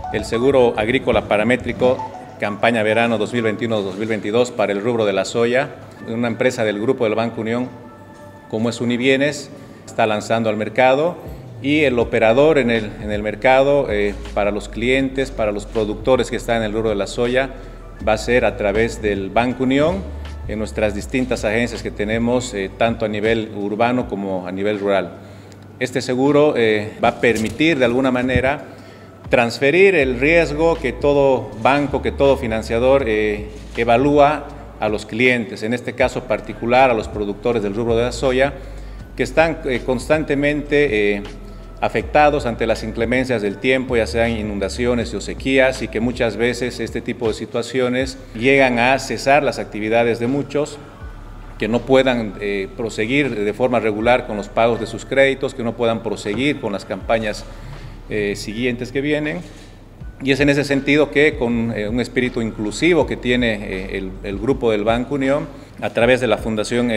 el seguro agrícola paramétrico campaña verano 2021-2022 para el rubro de la soya. Una empresa del grupo del Banco Unión, como es Unibienes, está lanzando al mercado, y el operador en el mercado para los clientes, para los productores que están en el rubro de la soya, va a ser a través del Banco Unión, en nuestras distintas agencias que tenemos, tanto a nivel urbano como a nivel rural. Este seguro va a permitir de alguna manera transferir el riesgo que todo banco, que todo financiador evalúa a los clientes, en este caso particular a los productores del rubro de la soya, que están constantemente afectados ante las inclemencias del tiempo, ya sean inundaciones o sequías, y que muchas veces este tipo de situaciones llegan a cesar las actividades de muchos, que no puedan proseguir de forma regular con los pagos de sus créditos, que no puedan proseguir con las campañas siguientes que vienen. Y es en ese sentido que con un espíritu inclusivo que tiene el grupo del Banco Unión, a través de la Fundación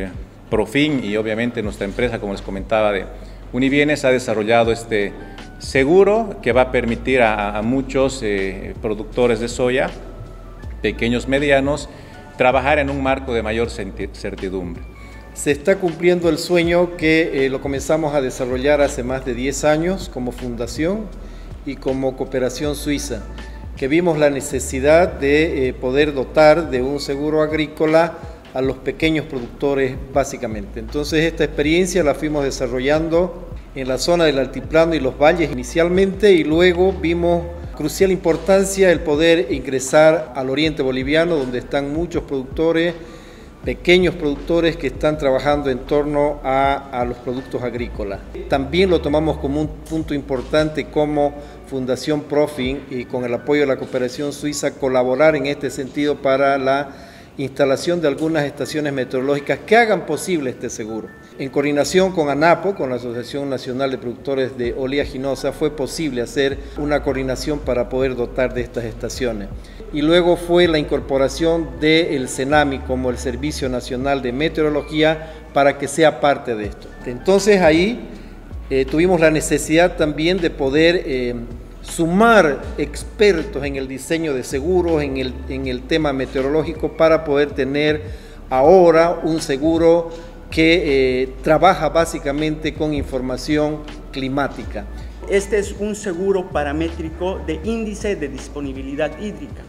Profin y obviamente nuestra empresa, como les comentaba, de Unibienes, ha desarrollado este seguro que va a permitir a muchos productores de soya, pequeños, medianos, trabajar en un marco de mayor certidumbre. Se está cumpliendo el sueño que lo comenzamos a desarrollar hace más de 10 años como fundación y como cooperación suiza, que vimos la necesidad de poder dotar de un seguro agrícola a los pequeños productores básicamente. Entonces esta experiencia la fuimos desarrollando en la zona del altiplano y los valles inicialmente, y luego vimos crucial importancia el poder ingresar al oriente boliviano, donde están muchos productores, pequeños productores que están trabajando en torno a los productos agrícolas. También lo tomamos como un punto importante como Fundación Profin, y con el apoyo de la cooperación suiza colaborar en este sentido para la instalación de algunas estaciones meteorológicas que hagan posible este seguro. En coordinación con ANAPO, con la Asociación Nacional de Productores de Oleaginosa, fue posible hacer una coordinación para poder dotar de estas estaciones. Y luego fue la incorporación del CENAMI como el Servicio Nacional de Meteorología para que sea parte de esto. Entonces ahí tuvimos la necesidad también de poder sumar expertos en el diseño de seguros, en el tema meteorológico, para poder tener ahora un seguro que trabaja básicamente con información climática. Este es un seguro paramétrico de índice de disponibilidad hídrica.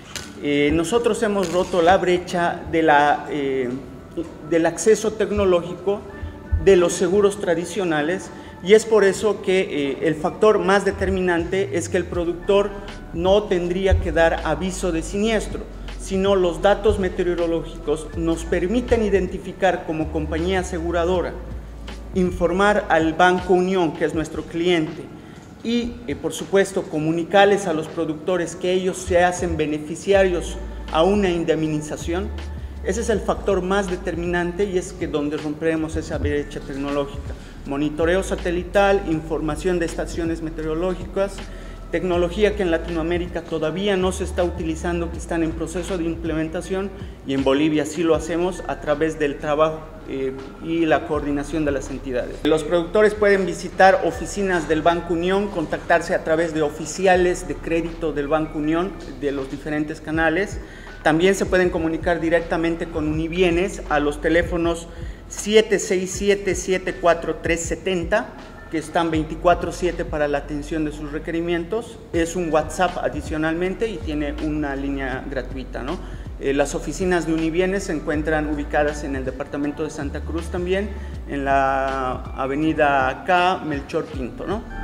Nosotros hemos roto la brecha del acceso tecnológico de los seguros tradicionales, y es por eso que el factor más determinante es que el productor no tendría que dar aviso de siniestro, sino los datos meteorológicos nos permiten identificar como compañía aseguradora, informar al Banco Unión, que es nuestro cliente, y por supuesto comunicarles a los productores que ellos se hacen beneficiarios a una indemnización. Ese es el factor más determinante, y es que donde romperemos esa brecha tecnológica. Monitoreo satelital, información de estaciones meteorológicas, tecnología que en Latinoamérica todavía no se está utilizando, que están en proceso de implementación, y en Bolivia sí lo hacemos a través del trabajo y la coordinación de las entidades. Los productores pueden visitar oficinas del Banco Unión, contactarse a través de oficiales de crédito del Banco Unión, de los diferentes canales. También se pueden comunicar directamente con Unibienes a los teléfonos 767-74370, que están 24/7 para la atención de sus requerimientos. Es un WhatsApp adicionalmente y tiene una línea gratuita, ¿no? Las oficinas de Unibienes se encuentran ubicadas en el departamento de Santa Cruz también, en la avenida K. Melchor Pinto, ¿no?